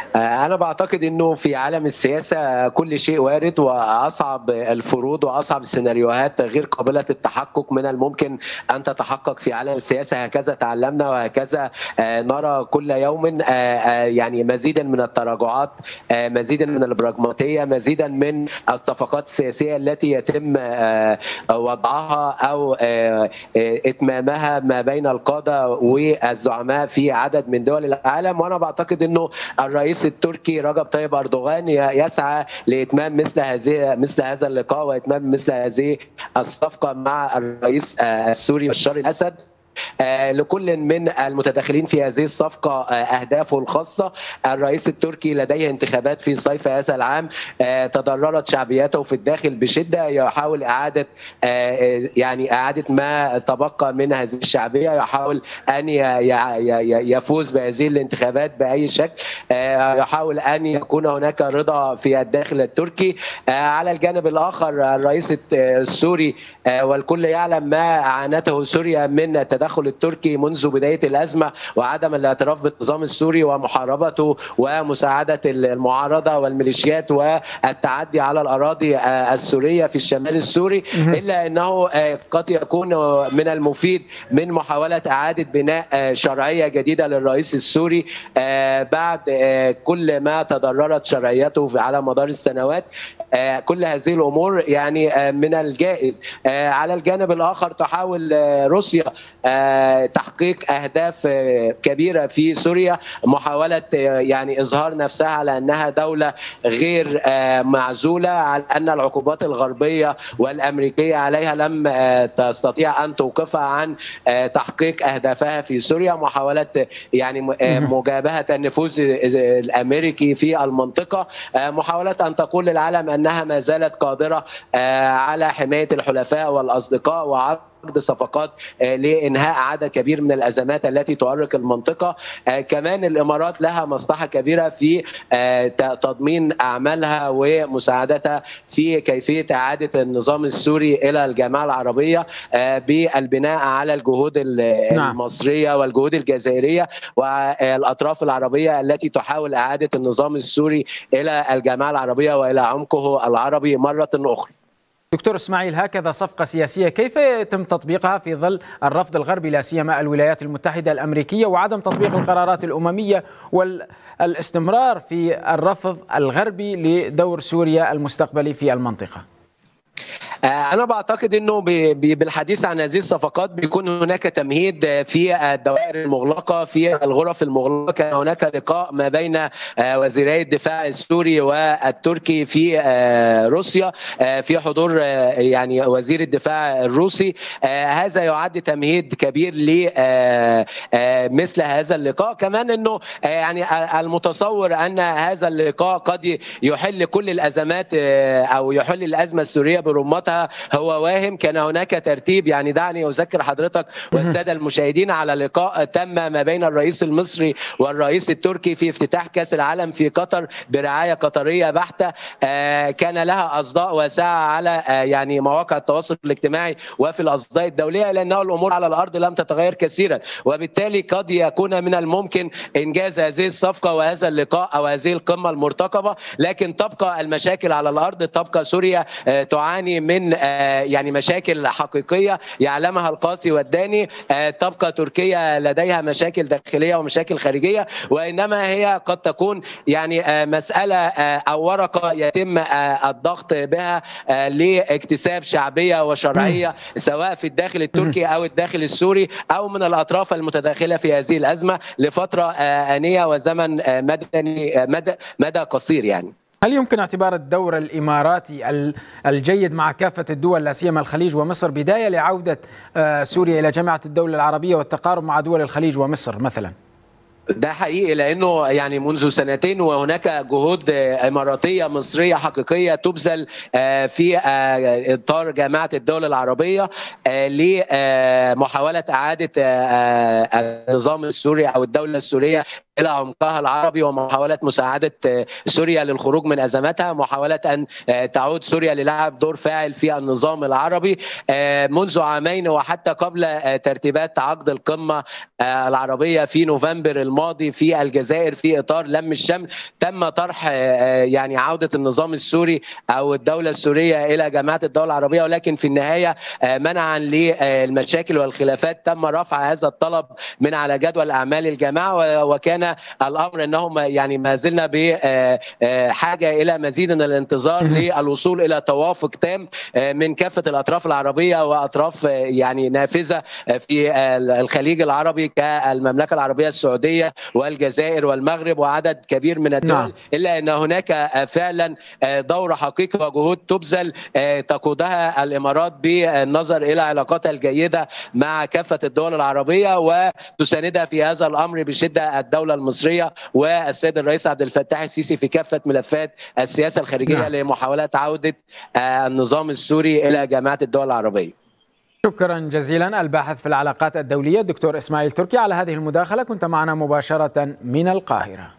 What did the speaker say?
أنا بعتقد إنه في عالم السياسة كل شيء وارد، وأصعب الفروض وأصعب السيناريوهات غير قابلة للتحقق من الممكن أن تتحقق في عالم السياسة. هكذا تعلمنا وهكذا نرى كل يوم يعني مزيدا من التراجعات، مزيدا من البراغماتية، مزيدا من الصفقات السياسية التي يتم وضعها أو إتمامها ما بين القادة والزعماء في عدد من دول العالم. وأنا بعتقد أنه الرئيس التركي رجب طيب أردوغان يسعى لإتمام مثل هذا اللقاء وإتمام مثل هذه الصفقة مع الرئيس السوري بشار الأسد. لكل من المتداخلين في هذه الصفقة أهدافه الخاصة. الرئيس التركي لديه انتخابات في صيف هذا العام، تضررت شعبيته في الداخل بشدة، يحاول إعادة ما تبقى من هذه الشعبية، يحاول أن يفوز بهذه الانتخابات بأي شكل، يحاول أن يكون هناك رضا في الداخل التركي. على الجانب الآخر الرئيس السوري، والكل يعلم ما عانته سوريا من التدخل التركي منذ بداية الأزمة، وعدم الاعتراف بالنظام السوري ومحاربته ومساعدة المعارضة والميليشيات والتعدي على الأراضي السورية في الشمال السوري. إلا أنه قد يكون من المفيد من محاولة إعادة بناء شرعية جديدة للرئيس السوري بعد كل ما تضررت شرعيته على مدار السنوات. كل هذه الأمور يعني من الجائز. على الجانب الآخر تحاول روسيا تحقيق أهداف كبيرة في سوريا، محاولة يعني إظهار نفسها على أنها دولة غير معزولة، على أن العقوبات الغربية والأمريكية عليها لم تستطيع أن توقفها عن تحقيق أهدافها في سوريا، محاولة يعني مجابهة النفوذ الأمريكي في المنطقة، محاولة أن تقول للعالم أنها ما زالت قادرة على حماية الحلفاء والأصدقاء وعقد صفقات لإنهاء عدد كبير من الأزمات التي تؤرق المنطقة. كمان الإمارات لها مصلحة كبيرة في تضمين أعمالها ومساعدتها في كيفية إعادة النظام السوري إلى الجامعة العربية بالبناء على الجهود المصرية والجهود الجزائرية والأطراف العربية التي تحاول إعادة النظام السوري إلى الجامعة العربية وإلى عمقه العربي مرة أخرى. دكتور إسماعيل، هكذا صفقة سياسية كيف يتم تطبيقها في ظل الرفض الغربي لا سيما الولايات المتحدة الأمريكية وعدم تطبيق القرارات الأممية والاستمرار في الرفض الغربي لدور سوريا المستقبلي في المنطقة؟ أنا بعتقد أنه بالحديث عن هذه الصفقات بيكون هناك تمهيد في الدوائر المغلقة، في الغرف المغلقة. كان هناك لقاء ما بين وزيري الدفاع السوري والتركي في روسيا في حضور يعني وزير الدفاع الروسي. هذا يعد تمهيد كبير لمثل هذا اللقاء. كمان أنه يعني المتصور أن هذا اللقاء قد يحل كل الأزمات أو يحل الأزمة السورية برمتها هو واهم. كان هناك ترتيب، يعني دعني أذكر حضرتك والسادة المشاهدين على لقاء تم ما بين الرئيس المصري والرئيس التركي في افتتاح كأس العالم في قطر برعاية قطرية بحتة. كان لها أصداء واسعة على يعني مواقع التواصل الاجتماعي وفي الأصداء الدولية، لأنه الأمور على الأرض لم تتغير كثيرا، وبالتالي قد يكون من الممكن إنجاز هذه الصفقة وهذا اللقاء أو هذه القمة المرتقبة. لكن تبقى المشاكل على الأرض، تبقى سوريا تعاني من يعني مشاكل حقيقية يعلمها القاسي والداني، تبقى تركيا لديها مشاكل داخلية ومشاكل خارجية، وإنما هي قد تكون يعني مسألة أو ورقة يتم الضغط بها لاكتساب شعبية وشرعية سواء في الداخل التركي أو الداخل السوري أو من الأطراف المتداخلة في هذه الأزمة لفترة آنية وزمن مدى قصير. يعني هل يمكن اعتبار الدور الإماراتي الجيد مع كافة الدول لا سيما الخليج ومصر بداية لعودة سوريا إلى جامعة الدول العربية والتقارب مع دول الخليج ومصر مثلا؟ ده حقيقي، لانه يعني منذ سنتين وهناك جهود اماراتيه مصريه حقيقيه تبذل في اطار جامعه الدول العربيه لمحاوله اعاده النظام السوري او الدوله السوريه الى عمقها العربي، ومحاوله مساعده سوريا للخروج من ازماتها، محاوله ان تعود سوريا للعب دور فاعل في النظام العربي. منذ عامين وحتى قبل ترتيبات عقد القمه العربيه في نوفمبر الماضي الماضي في الجزائر في اطار لم الشمل تم طرح يعني عوده النظام السوري او الدوله السوريه الى جامعه الدول العربيه، ولكن في النهايه منعا للمشاكل والخلافات تم رفع هذا الطلب من على جدول اعمال الجامعه، وكان الامر انهم يعني ما زلنا بحاجه الى مزيد من الانتظار للوصول الى توافق تام من كافه الاطراف العربيه واطراف يعني نافذه في الخليج العربي كالمملكه العربيه السعوديه والجزائر والمغرب وعدد كبير من الدول. الا ان هناك فعلا دور حقيقي وجهود تبذل تقودها الامارات بالنظر الى علاقاتها الجيده مع كافه الدول العربيه، وتساندها في هذا الامر بشده الدوله المصريه والسيد الرئيس عبد الفتاح السيسي في كافه ملفات السياسه الخارجيه لمحاولات عوده النظام السوري الى جامعه الدول العربيه. شكرا جزيلا الباحث في العلاقات الدوليه الدكتور اسماعيل تركي على هذه المداخله، كنت معنا مباشره من القاهره.